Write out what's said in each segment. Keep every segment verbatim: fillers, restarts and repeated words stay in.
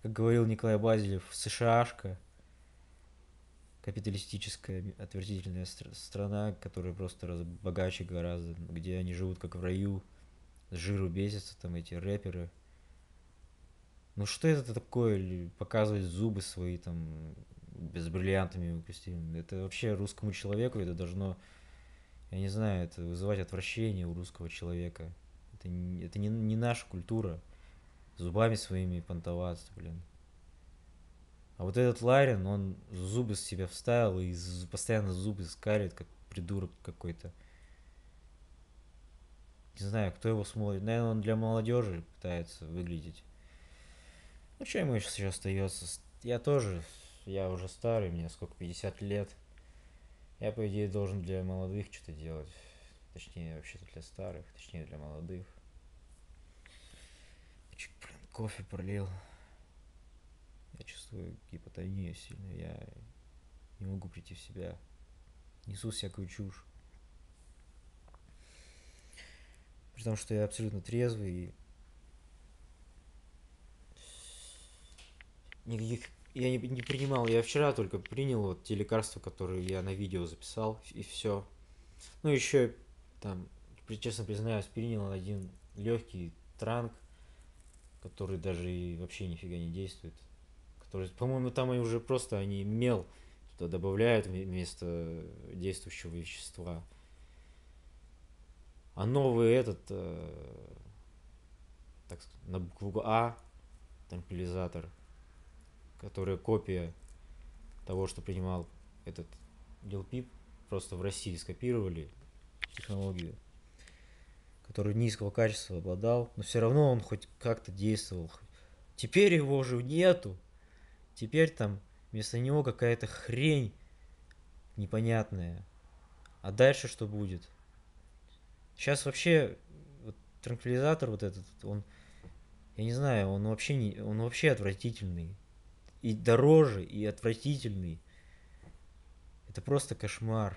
Как говорил Николай Базелев, СШАшка, капиталистическая отвратительная стр- страна, которая просто раз богаче гораздо, где они живут как в раю, с жиру бесятся там эти рэперы. Ну что это такое, показывать зубы свои там без бриллиантами выпустили? Это вообще русскому человеку это должно, я не знаю, это вызывать отвращение у русского человека. Это, не- это не, не наша культура. Зубами своими понтоваться, блин. А вот этот Ларин, он зубы с себя вставил и постоянно зубы скалит, как придурок какой-то. Не знаю, кто его смотрит. Наверное, он для молодежи пытается выглядеть. Ну, что ему еще сейчас остается? Я тоже, я уже старый, мне сколько, пятьдесят лет. Я, по идее, должен для молодых что-то делать. Точнее, вообще-то для старых, точнее, для молодых. Я чуть, блин, кофе пролил. Я чувствую гипотонию сильно. Я не могу прийти в себя. Несу всякую чушь. При том, что я абсолютно трезвый и никаких я не, не принимал. Я вчера только принял вот те лекарства, которые я на видео записал, и все. Ну, еще там, честно признаюсь, принял один легкий транк, который даже и вообще нифига не действует. Который, по-моему, там они уже просто они мел туда добавляют вместо действующего вещества. А новый этот, э, так сказать, на букву А, транквилизатор, который копия того, что принимал этот Lil Peep, просто в России скопировали технологию, который низкого качества обладал, но все равно он хоть как-то действовал. Теперь его же нету. Теперь там вместо него какая-то хрень непонятная. А дальше что будет? Сейчас вообще вот, транквилизатор вот этот, он, я не знаю, он вообще не, он вообще отвратительный. И дороже, и отвратительный. Это просто кошмар.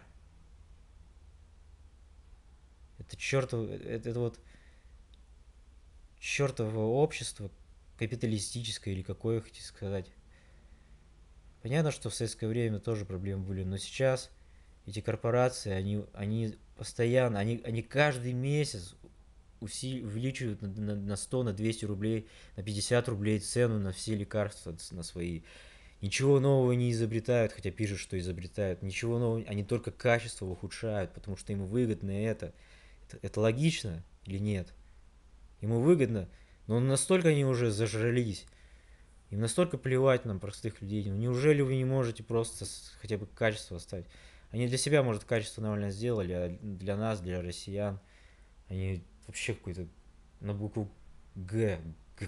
Это чертово, это, это вот чертово общество капиталистическое или какое хотите сказать. Понятно, что в советское время тоже проблемы были, но сейчас эти корпорации, они, они постоянно, они, они каждый месяц уси- увеличивают на, на, на сто, на двести рублей, на пятьдесят рублей цену на все лекарства, на свои. Ничего нового не изобретают, хотя пишут, что изобретают. Ничего нового, они только качество ухудшают, потому что ему выгодно это. Это, это логично или нет? Ему выгодно, но настолько они уже зажрались, им настолько плевать нам, простых людей. Ну, неужели вы не можете просто хотя бы качество оставить? Они для себя, может, качество нормально сделали, а для нас, для россиян, они вообще какой-то на букву Г, Г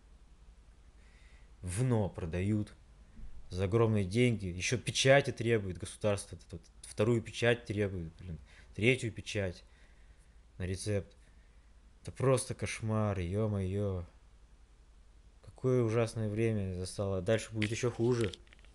вно продают за огромные деньги. Еще печати требует государство. Вот, вторую печать требует, блин, третью печать на рецепт. Это просто кошмар, ё-моё. Какое ужасное время застало. Дальше будет еще хуже.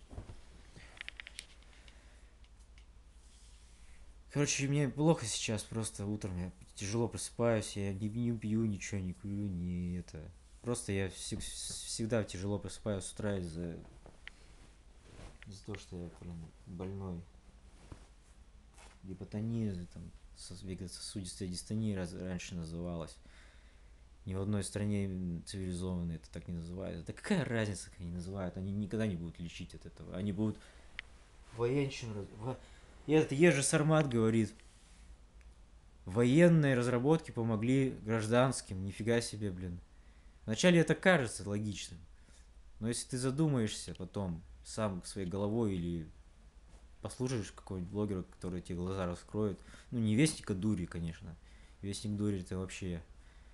Короче, мне плохо сейчас, просто утром я тяжело просыпаюсь, я не, не пью ничего, не курю, не это. Просто я всег- всегда тяжело просыпаюсь с утра из-за из-за того, что я, блин, больной. Гипотония, там, вегетососудистая дистония раз, раньше называлась. Ни в одной стране цивилизованной это так не называют. Да какая разница, как они называют? Они никогда не будут лечить от этого. Они будут военщину... И этот Ежи Сармат говорит, военные разработки помогли гражданским. Нифига себе, блин. Вначале это кажется логичным. Но если ты задумаешься потом сам своей головой или послушаешь какого-нибудь блогера, который тебе глаза раскроет, ну не Вестника Дури, конечно. Вестник Дури это вообще...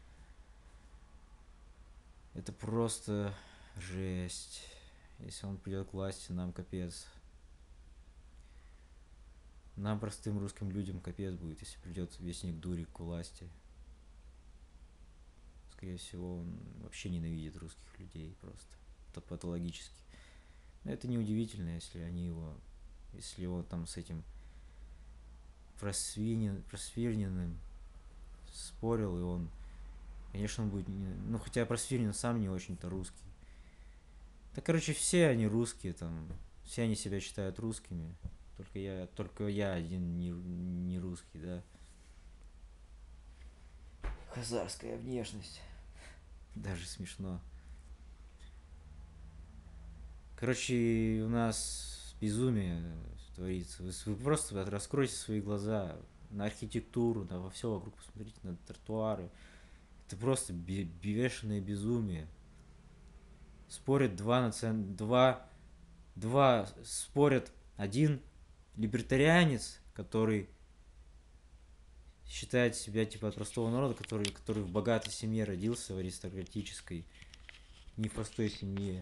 Это просто жесть. Если он придет к власти, нам капец. Нам, простым русским людям, капец будет, если придет Вестник Дури к власти. Скорее всего, он вообще ненавидит русских людей просто. Это патологически. Но это неудивительно, если они его... Если он там с этим просвинен, просвирненным спорил, и он... Конечно, он будет... Не, ну, хотя Просвирнин сам не очень-то русский. Да, короче, все они русские там. Все они себя считают русскими. Только я, только я один не, не русский, да. Хазарская внешность. Даже смешно. Короче, у нас безумие творится. Вы, вы просто раскройте свои глаза на архитектуру, да, во все вокруг посмотрите, на тротуары. Это просто бешеное безумие. Спорят два национ... два... два спорят. Один либертарианец, который считает себя типа от простого народа, который, который в богатой семье родился, в аристократической, не в простой семье,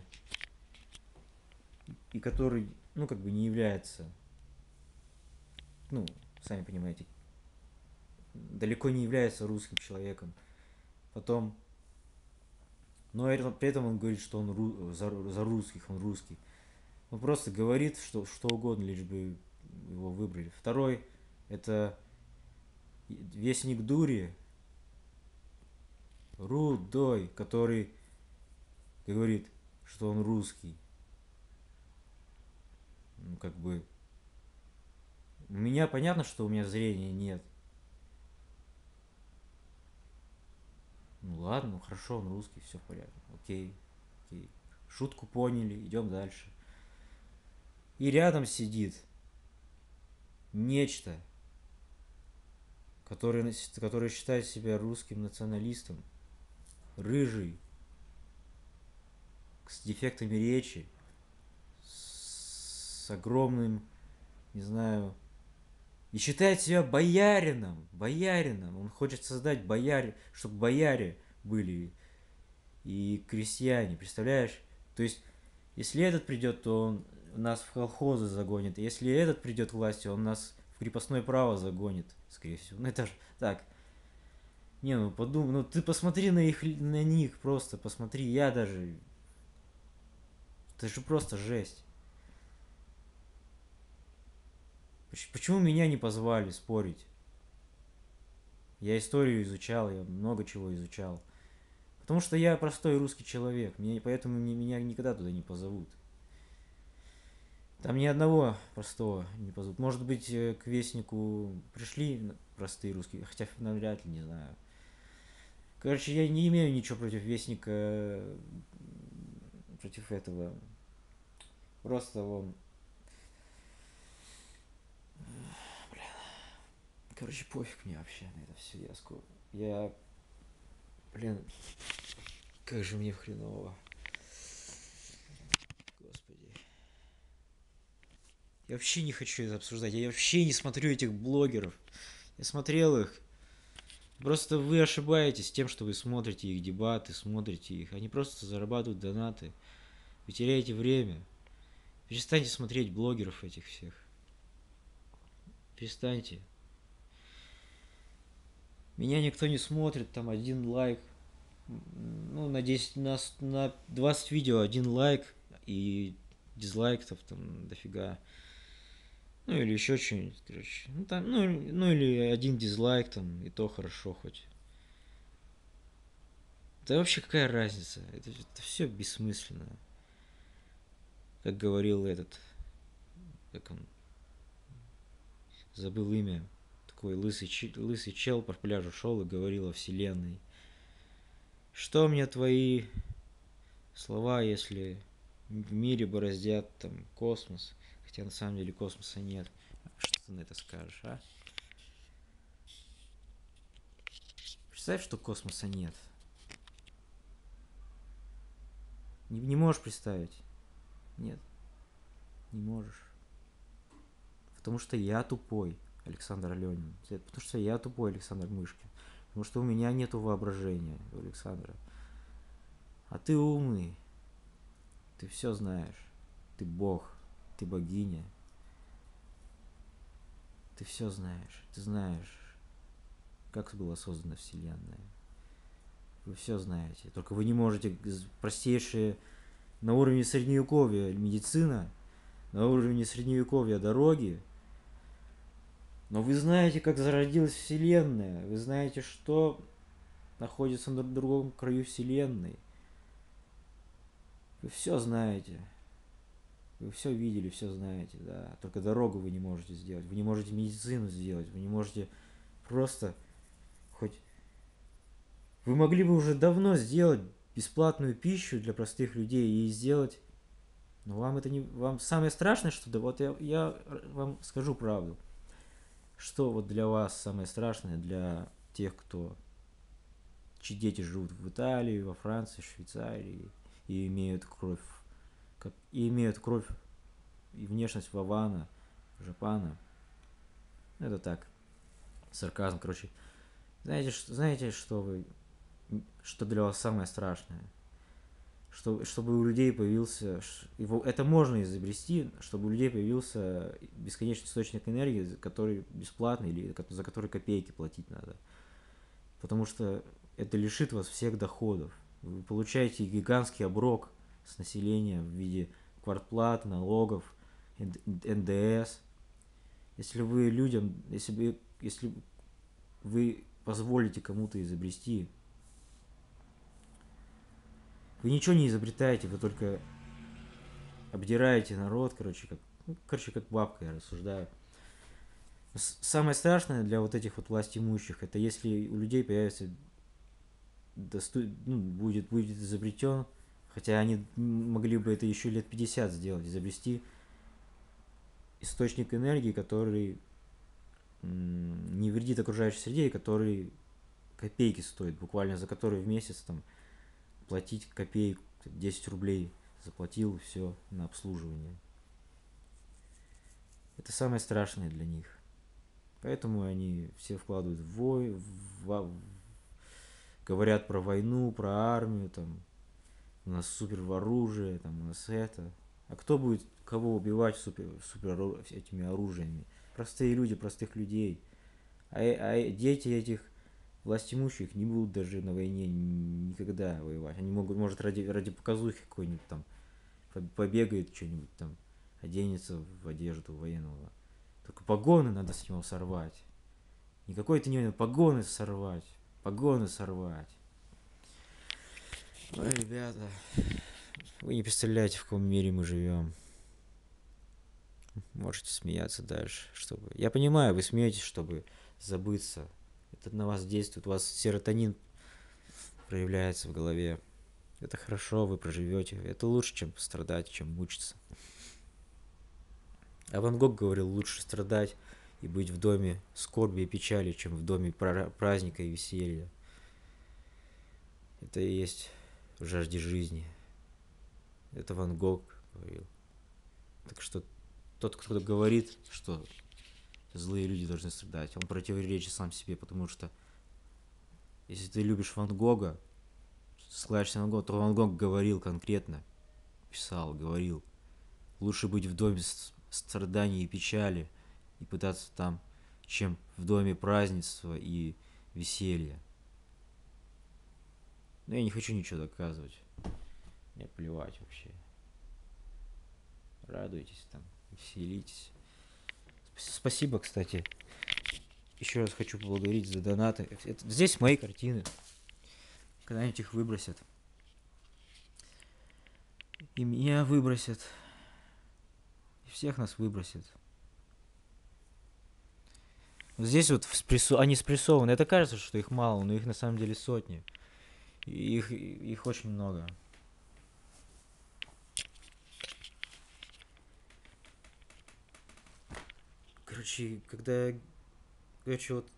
и который, ну, как бы не является, ну, сами понимаете, далеко не является русским человеком. Потом, но при этом он говорит, что он ру, за, за русских, он русский. Он просто говорит, что, что угодно, лишь бы его выбрали. Второй, это Вестник Дури, Рудой, который говорит, что он русский. Ну, как бы... У меня понятно, что у меня зрения нет. Ну ладно, ну хорошо, он русский, все в порядке. Окей, окей. Шутку поняли, идем дальше. И рядом сидит нечто, который, который считает себя русским националистом, рыжий, с дефектами речи, с огромным, не знаю, и считает себя боярином, боярином. Он хочет создать бояре, чтобы бояре были и крестьяне, представляешь? То есть, если этот придет, то он нас в колхозы загонит. Если этот придет к власти, он нас в крепостное право загонит, скорее всего. Ну это же так. Не, ну подумай, ну ты посмотри на их, на них просто, посмотри, я даже... Это же просто жесть. Почему меня не позвали спорить? Я историю изучал, я много чего изучал. Потому что я простой русский человек, меня, поэтому меня никогда туда не позовут. Там ни одного простого не позовут. Может быть, к Вестнику пришли простые русские, хотя навряд ли, не знаю. Короче, я не имею ничего против Вестника, против этого. Просто он... Блин. Короче, пофиг мне вообще на это все. Я скоро... Я... Блин, как же мне хреново. Господи. Я вообще не хочу это обсуждать. Я вообще не смотрю этих блогеров. Я смотрел их. Просто вы ошибаетесь тем, что вы смотрите их дебаты, смотрите их. Они просто зарабатывают донаты. Вы теряете время. Перестаньте смотреть блогеров этих всех. Перестаньте. Меня никто не смотрит, там один лайк. Ну, на десять, на, на двадцать видео один лайк и дизлайков там дофига. Ну или еще что-нибудь, короче. Ну, там, ну, ну или один дизлайк там, и то хорошо хоть. Да вообще какая разница? Это, это все бессмысленно. Как говорил этот, как он, забыл имя, такой лысый, лысый чел по пляжу шел и говорил о вселенной. Что мне твои слова, если в мире бороздят там космос, хотя на самом деле космоса нет. Что ты на это скажешь, а? Представь, что космоса нет. Не, не можешь представить? Нет, не можешь. Потому что я тупой, Александр Аленин. Потому что я тупой, Александр Мышкин. Потому что у меня нету воображения, у Александра. А ты умный. Ты все знаешь. Ты бог. Ты богиня. Ты все знаешь. Ты знаешь, как была создана Вселенная. Вы все знаете. Только вы не можете простейшие на уровне средневековья медицина, на уровне средневековья дороги. Но вы знаете, как зародилась Вселенная. Вы знаете, что находится на другом краю Вселенной. Вы все знаете. Вы все видели, все знаете, да. Только дорогу вы не можете сделать. Вы не можете медицину сделать. Вы не можете просто хоть... Вы могли бы уже давно сделать бесплатную пищу для простых людей и сделать... Но вам это не... Вам самое страшное, что... Да вот я, я вам скажу правду. Что вот для вас самое страшное, для тех, кто... чьи дети живут в Италии, во Франции, Швейцарии и имеют кровь... Как, и имеют кровь и внешность Вавана, Жапана. Это так. Сарказм, короче. Знаете, что, знаете, что вы... Что для вас самое страшное? Что, чтобы у людей появился... Его, это можно изобрести, чтобы у людей появился бесконечный источник энергии, который бесплатный или за который копейки платить надо. Потому что это лишит вас всех доходов. Вы получаете гигантский оброк с населения в виде квартплат, налогов, эн дэ эс. Если вы людям, если вы, если вы позволите кому-то изобрести, вы ничего не изобретаете, вы только обдираете народ, короче, как, ну, короче, как бабка, я рассуждаю. Самое страшное для вот этих вот властимущих, это если у людей появится, досту... ну, будет, будет изобретен, хотя они могли бы это еще лет пятьдесят сделать, изобрести источник энергии, который не вредит окружающей среде, и который копейки стоит, буквально за который в месяц там платить копеек, десять рублей заплатил, все, на обслуживание. Это самое страшное для них. Поэтому они все вкладывают в вой, в, в, говорят про войну, про армию, там, у нас супер оружие, там, у нас это. А кто будет кого убивать супер, супер этими оружиями? Простые люди, простых людей. А, а дети этих властимущих не будут даже на войне никогда воевать. Они могут, может, ради, ради показухи какой-нибудь там побегает что-нибудь там, оденется в одежду военного. Только погоны надо с него сорвать. Никакой это не надо, погоны сорвать. Погоны сорвать. Ой, ребята, вы не представляете, в каком мире мы живем. Можете смеяться дальше, чтобы... Я понимаю, вы смеетесь, чтобы забыться. Это на вас действует, у вас серотонин проявляется в голове. Это хорошо, вы проживете. Это лучше, чем страдать, чем мучиться. А Ван Гог говорил, лучше страдать и быть в доме скорби и печали, чем в доме праздника и веселья. Это и есть в жажде жизни. Это Ван Гог говорил. Так что тот, кто говорит, что злые люди должны страдать, он противоречит сам себе, потому что если ты любишь Ван Гога, ссылаешься на Ван Гога, то Ван Гог говорил конкретно, писал, говорил, лучше быть в доме страданий и печали и пытаться там, чем в доме празднества и веселья. Но я не хочу ничего доказывать. Мне плевать вообще. Радуйтесь там, веселитесь. Спасибо, кстати. Еще раз хочу поблагодарить за донаты. Это, здесь мои картины. Когда-нибудь их выбросят. И меня выбросят. И всех нас выбросят. Вот здесь вот спрессу... они спрессованы. Это кажется, что их мало, но их на самом деле сотни. И их, их очень много. Короче, когда... Короче, вот...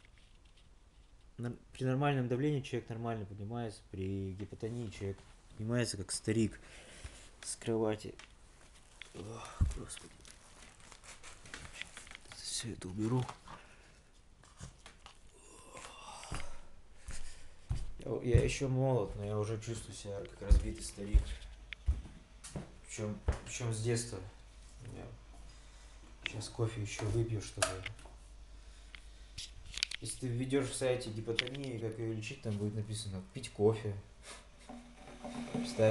При нормальном давлении человек нормально поднимается. При гипотонии человек поднимается как старик с кровати. Ох, господи. Все это уберу. Я, я еще молод, но я уже чувствую себя как разбитый старик. Причем, причем с детства. Я сейчас кофе еще выпью, чтобы... Если ты введешь в сайте гипотонии, как ее лечить, там будет написано пить кофе. Представь.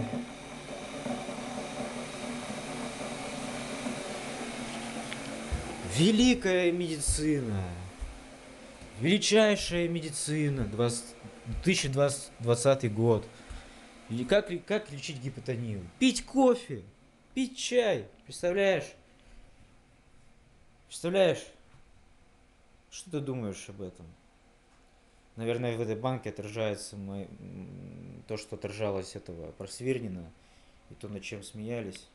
Великая медицина. Величайшая медицина. две тысячи двадцатый год. Или как, как лечить гипотонию? Пить кофе, пить чай, представляешь? Представляешь? Что ты думаешь об этом? Наверное, в этой банке отражается мой, то, что отражалось этого Просвирнина, и то, над чем смеялись.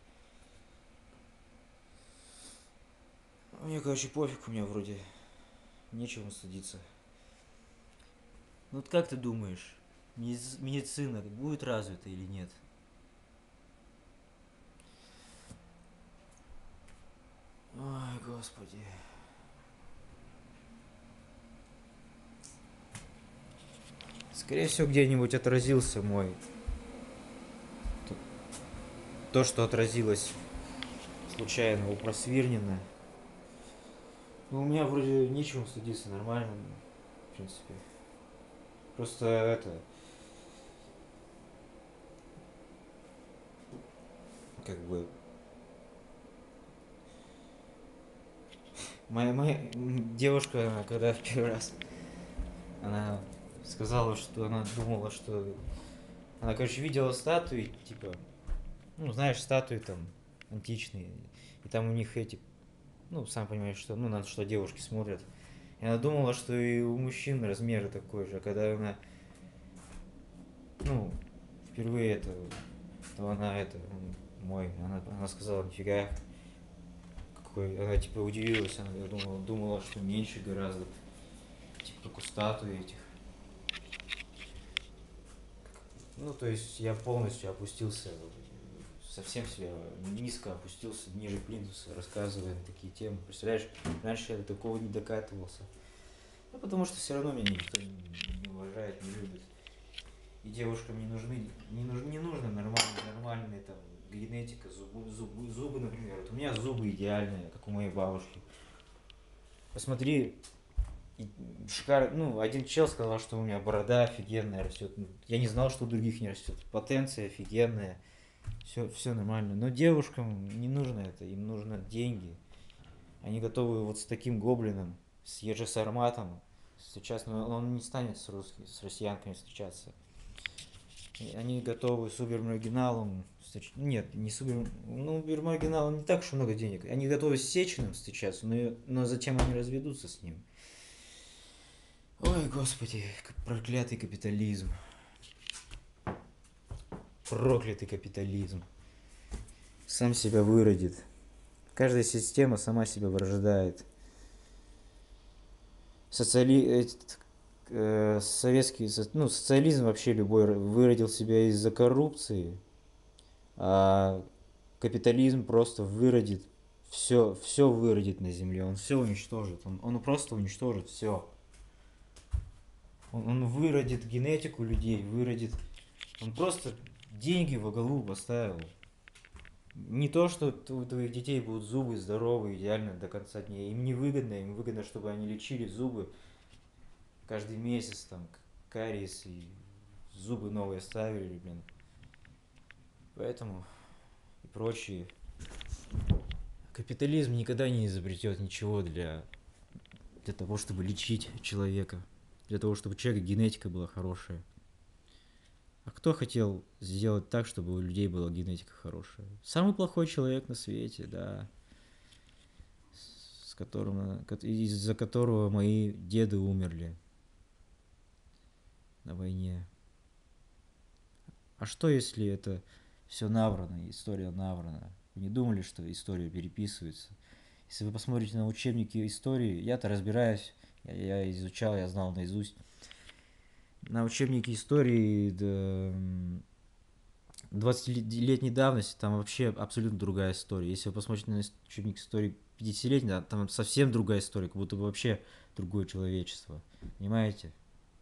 Мне, короче, пофиг, у меня вроде нечего стыдиться. Ну вот как ты думаешь, медицина будет развита или нет? Ой, господи. Скорее всего, где-нибудь отразился мой... То, что отразилось случайно у Просвирнина. Ну, у меня вроде нечего стыдиться, нормально, в принципе. Просто это... Как бы... Моя, моя девушка, когда в первый раз... Она сказала, что она думала, что... Она, короче, видела статуи, типа... Ну, знаешь, статуи там античные. И там у них эти... Ну, сам понимаешь, что... Ну, на что девушки смотрят. И она думала, что и у мужчин размеры такой же. А когда она... Ну, впервые это... То она это... Мой... Она, она сказала, нифига. Какой... Она типа удивилась. Она думала, думала, что меньше гораздо. Типа как у статуи этих. Ну, то есть я полностью опустился, совсем себя низко опустился, ниже плинтуса, рассказывая на такие темы. Представляешь, раньше я до такого не докатывался. Ну, потому что все равно меня никто не, не уважает, не любит. И девушкам не нужны, не нужны, не нужно нормальные, нормальные там генетика, зубы, зубы, зубы, например. Вот у меня зубы идеальные, как у моей бабушки. Посмотри, шикарно. Ну, один чел сказал, что у меня борода офигенная растет. Я не знал, что у других не растет. Потенция офигенная. Все, все нормально. Но девушкам не нужно это, им нужны деньги. Они готовы вот с таким гоблином, с Ежесарматом встречаться, но он не станет с, русскими, с россиянками встречаться. И они готовы с Убер-маргиналом встреч... Нет, не с Убер... Ну, Убер-маргиналом не так уж много денег. Они готовы с Сечиным встречаться, но, но затем они разведутся с ним. Ой, господи, проклятый капитализм. Проклятый капитализм. Сам себя выродит. Каждая система сама себя вырождает. Социали... э, советский... Ну, социализм вообще любой выродил себя из-за коррупции. А капитализм просто выродит. Все, все выродит на земле. Он все уничтожит. Он, он просто уничтожит все. Он, он выродит генетику людей, выродит... Он просто деньги во главу поставил. Не то, что у твоих детей будут зубы здоровые, идеально до конца дней. Им не выгодно, им выгодно, чтобы они лечили зубы каждый месяц, там, кариес и зубы новые ставили, блин. Поэтому и прочие. Капитализм никогда не изобретет ничего для, для того, чтобы лечить человека. Для того, чтобы у человека генетика была хорошая. А кто хотел сделать так, чтобы у людей была генетика хорошая? Самый плохой человек на свете, да. С которым, из-за которого мои деды умерли на войне. А что, если это все наврано, история наврана? Вы не думали, что история переписывается? Если вы посмотрите на учебники истории, я-то разбираюсь, я, я изучал, я знал наизусть. На учебнике истории двадцатилетней давности там вообще абсолютно другая история. Если вы посмотрите на учебник истории пятидесятилетней, там совсем другая история, как будто бы вообще другое человечество. Понимаете?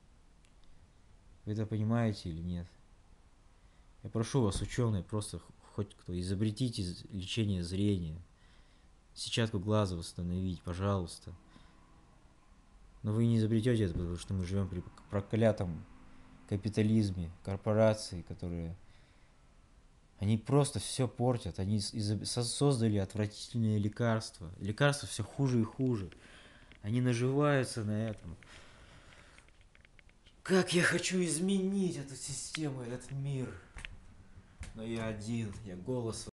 Вы это понимаете или нет? Я прошу вас, ученые, просто хоть кто, изобретите лечение зрения. Сетчатку глаза восстановить, пожалуйста. Но вы не изобретете это, потому что мы живем при проклятом капитализме, корпорации, которые... Они просто все портят. Они создали отвратительные лекарства. Лекарства все хуже и хуже. Они наживаются на этом. Как я хочу изменить эту систему, этот мир. Но я один, я голос